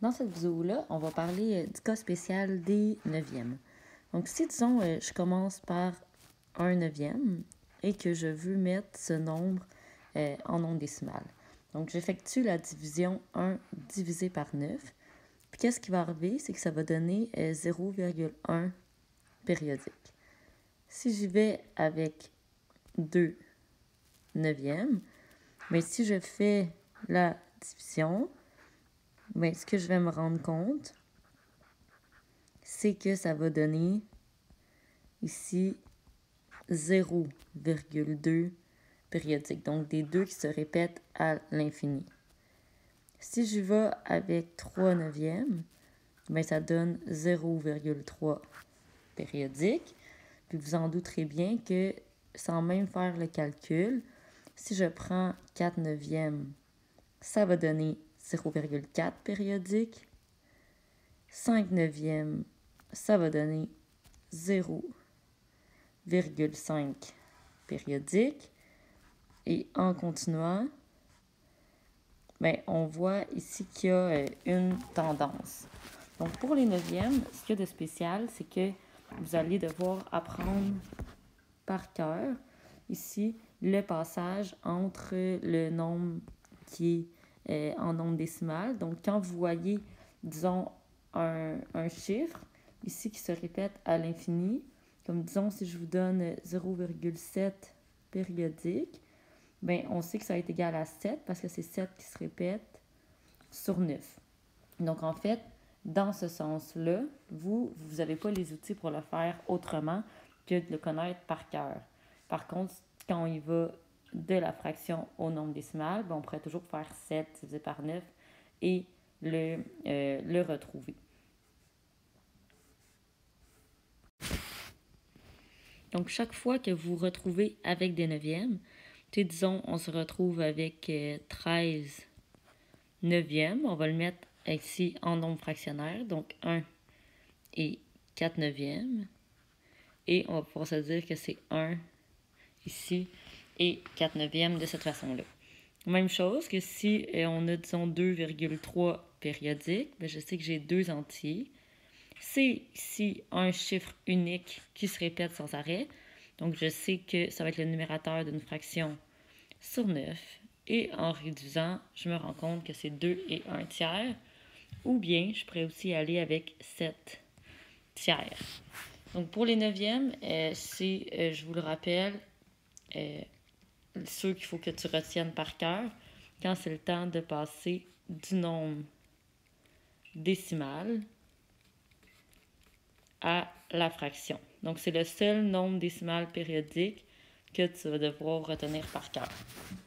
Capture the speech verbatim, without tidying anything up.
Dans cette vidéo-là, on va parler euh, du cas spécial des neuvièmes. Donc, si, disons, euh, je commence par un neuvième et que je veux mettre ce nombre euh, en nombre décimal. Donc, j'effectue la division un divisé par neuf. Puis, qu'est-ce qui va arriver? C'est que ça va donner euh, zéro virgule un périodique. Si j'y vais avec deux neuvièmes, mais si je fais la division, mais ce que je vais me rendre compte, c'est que ça va donner ici zéro virgule deux périodique, donc des deux qui se répètent à l'infini. Si je vais avec trois neuvièmes, bien, ça donne zéro virgule trois périodique. Puis vous en douterez bien que sans même faire le calcul, si je prends quatre neuvièmes, ça va donner zéro virgule quatre périodique. cinq neuvièmes, ça va donner zéro virgule cinq périodique. Et en continuant, bien, on voit ici qu'il y a euh, une tendance. Donc, pour les neuvièmes, ce qu'il y a de spécial, c'est que vous allez devoir apprendre par cœur, ici, le passage entre le nombre qui est euh, en nombre décimal. Donc, quand vous voyez, disons, un, un chiffre, ici, qui se répète à l'infini, comme disons, si je vous donne zéro virgule sept périodique, bien, on sait que ça va être égal à sept parce que c'est sept qui se répète sur neuf. Donc, en fait, dans ce sens-là, vous, vous n'avez pas les outils pour le faire autrement que de le connaître par cœur. Par contre, quand on y va de la fraction au nombre décimal, bien, on pourrait toujours faire sept divisé par neuf et le, euh, le retrouver. Donc, chaque fois que vous retrouvez avec des neuvièmes, disons, on se retrouve avec euh, treize neuvièmes. On va le mettre ici en nombre fractionnaire, donc un et quatre neuvièmes. Et on va pouvoir se dire que c'est un ici et quatre neuvièmes de cette façon-là. Même chose que si euh, on a, disons, deux virgule trois périodiques, bien, je sais que j'ai deux entiers. C'est ici un chiffre unique qui se répète sans arrêt. Donc, je sais que ça va être le numérateur d'une fraction sur neuf. Et en réduisant, je me rends compte que c'est deux et un tiers. Ou bien, je pourrais aussi aller avec sept tiers. Donc, pour les neuvièmes, euh, c'est, euh, je vous le rappelle, euh, ceux qu'il faut que tu retiennes par cœur quand c'est le temps de passer du nombre décimal à la fraction. Donc, c'est le seul nombre décimal périodique que tu vas devoir retenir par cœur.